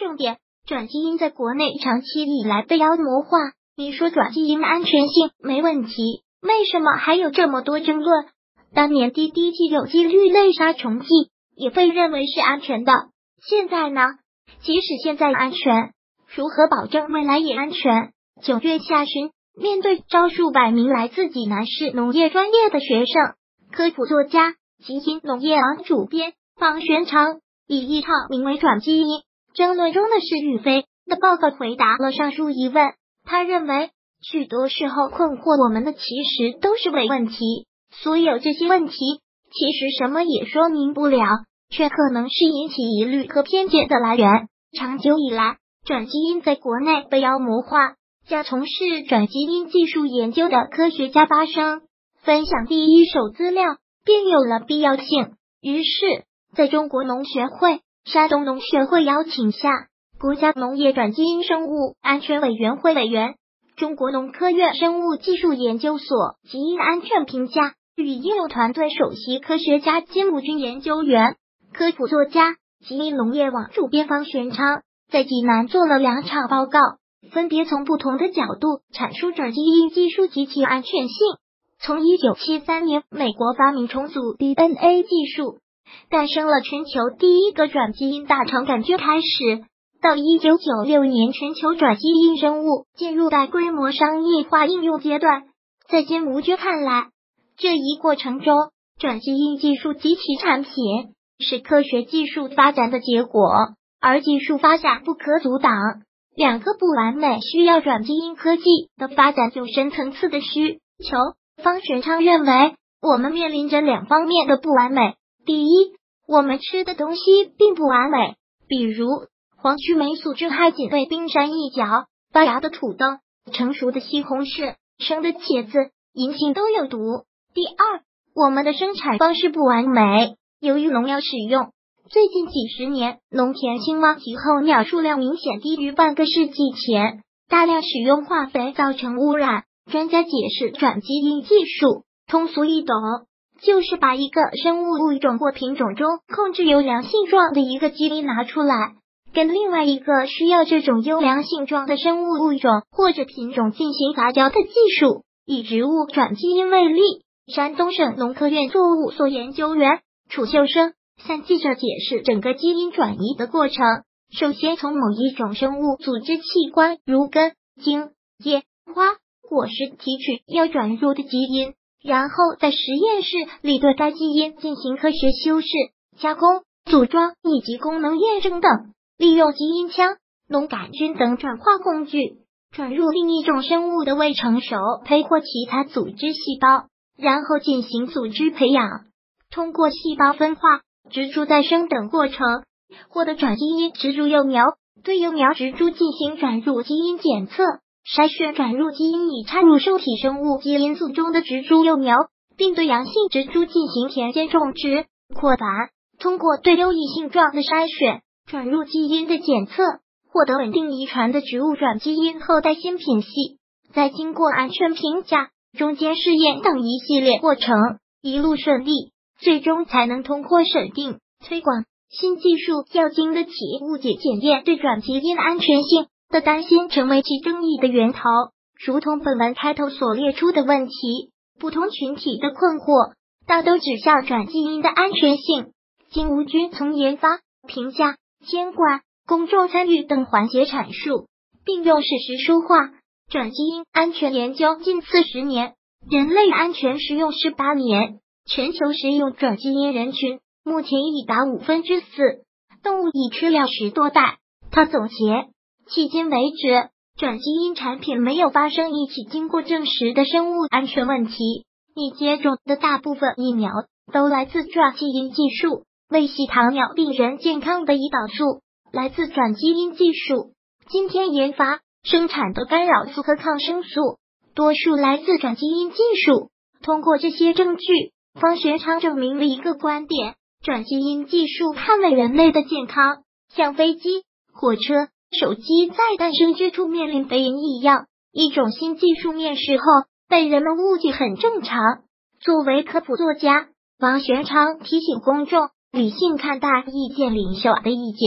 重点，转基因在国内长期以来被妖魔化。你说转基因的安全性没问题，为什么还有这么多争论？当年滴滴剂有机氯类杀虫剂也被认为是安全的，现在呢？即使现在安全，如何保证未来也安全？9月下旬，面对招数百名来自济南市农业专业的学生，科普作家、基因农业网主编方玄常以一套名为转基因争论中的是与非的报告回答了上述疑问。他认为，许多时候困惑我们的其实都是伪问题，所有这些问题其实什么也说明不了，却可能是引起疑虑和偏见的来源。长久以来，转基因在国内被妖魔化，将从事转基因技术研究的科学家发声，分享第一手资料，便有了必要性。于是，在中国农学会、山东农学会邀请下，国家农业转基因生物安全委员会委员、中国农科院生物技术研究所基因安全评价与应用团队首席科学家金武军研究员、科普作家、基因农业网主编方玄常在济南做了2场报告，分别从不同的角度阐述转基因技术及其安全性。从1973年美国发明重组 DNA 技术，诞生了全球第一个转基因大肠杆菌开始，到1996年全球转基因生物进入大规模商业化应用阶段，在金无军看来，这一过程中，转基因技术及其产品是科学技术发展的结果，而技术发展不可阻挡。2个不完美需要转基因科技的发展有深层次的需求。方玄常认为，我们面临着2方面的不完美。第一，我们吃的东西并不完美，比如黄曲霉素致害仅为冰山一角，发芽的土豆、成熟的西红柿、生的茄子、银杏都有毒。第二，我们的生产方式不完美，由于农药使用，最近几十年农田青蛙及候鸟数量明显低于半个世纪前，大量使用化肥造成污染。专家解释转基因技术通俗易懂，就是把一个生物物种或品种中控制优良性状的一个基因拿出来，跟另外一个需要这种优良性状的生物物种或者品种进行杂交的技术。以植物转基因为例，山东省农科院作物所研究员楚秀生向记者解释整个基因转移的过程。首先从某一种生物组织器官如根、茎、叶、花、果实提取要转入的基因，然后在实验室里对该基因进行科学修饰、加工、组装以及功能验证等，利用基因枪、农杆菌等转化工具转入另一种生物的未成熟胚或其他组织细胞，然后进行组织培养，通过细胞分化、植株再生等过程获得转基因植株幼苗，对幼苗植株进行转入基因检测，筛选转入基因已插入受体生物基因组中的植株幼苗，并对阳性植株进行田间种植、扩繁，通过对优异性状的筛选、转入基因的检测，获得稳定遗传的植物转基因后代新品系，再经过安全评价、中间试验等一系列过程，一路顺利，最终才能通过审定、推广。新技术要经得起误解检验，对转基因安全性的担心成为其争议的源头。如同本文开头所列出的问题，不同群体的困惑大都指向转基因的安全性。金无军从研发、评价、监管、公众参与等环节阐述，并用事实说话。转基因安全研究近40年，人类安全食用18年，全球食用转基因人群目前已达4%，动物已吃了10多代。他总结，迄今为止，转基因产品没有发生一起经过证实的生物安全问题。你接种的大部分疫苗都来自转基因技术，为系糖尿病人健康的胰岛素来自转基因技术。今天研发、生产的干扰素和抗生素，多数来自转基因技术。通过这些证据，方玄常证明了一个观点：转基因技术捍卫人类的健康，像飞机、火车、手机在诞生之初面临背影一样，一种新技术面世后被人们误解很正常。作为科普作家，方玄常提醒公众理性看待意见领袖的意见，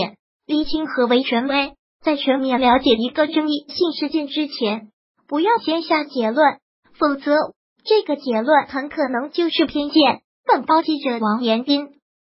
厘清何为权威，在全面了解一个争议性事件之前，不要先下结论，否则这个结论很可能就是偏见。本报记者王延斌。